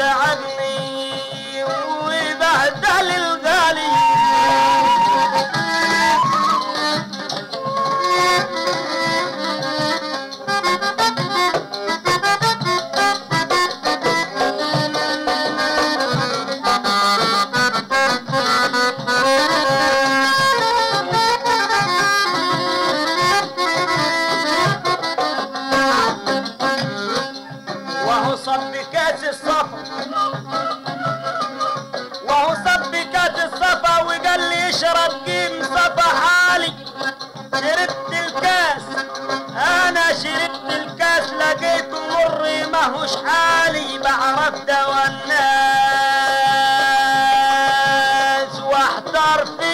عقلي وبهدل الغالي. وهو صب كاس الصفا وهو صب كاس الصفا وقال لي اشرب قيم صفا حالي. شربت الكاس انا شربت الكاس لقيته مري ماهوش حالي. بعرف دوا الناس واحتار في